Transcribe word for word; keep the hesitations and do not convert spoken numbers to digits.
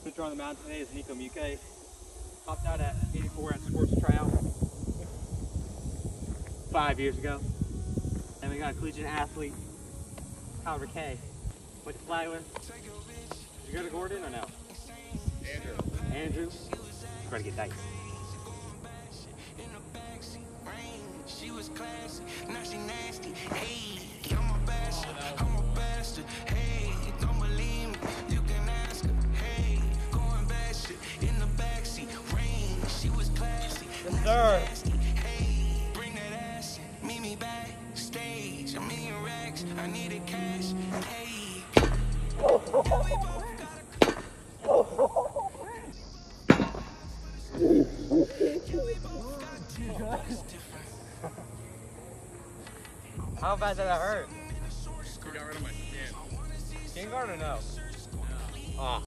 Pitcher on the mound today is Nico Muke. Topped out at eighty-four at Sports Tryout five years ago. And we got a collegiate athlete, Kyle Rickay. Went to fly with. Did you go to Gordon or no? Andrew. Andrew? Try to get dice. She was classy, now she nasty. Hey, I'm a bastard, I'm a bastard. Hey, don't believe me, you can ask her. Hey, going bad shit in the backseat. Rain, she was classy, Yes, sir. nasty. Hey, bring that ass, meet me backstage. I'm in racks, I needed cash. Hey, How bad did that hurt? You got rid of my skin. Skin guard or no? Oh.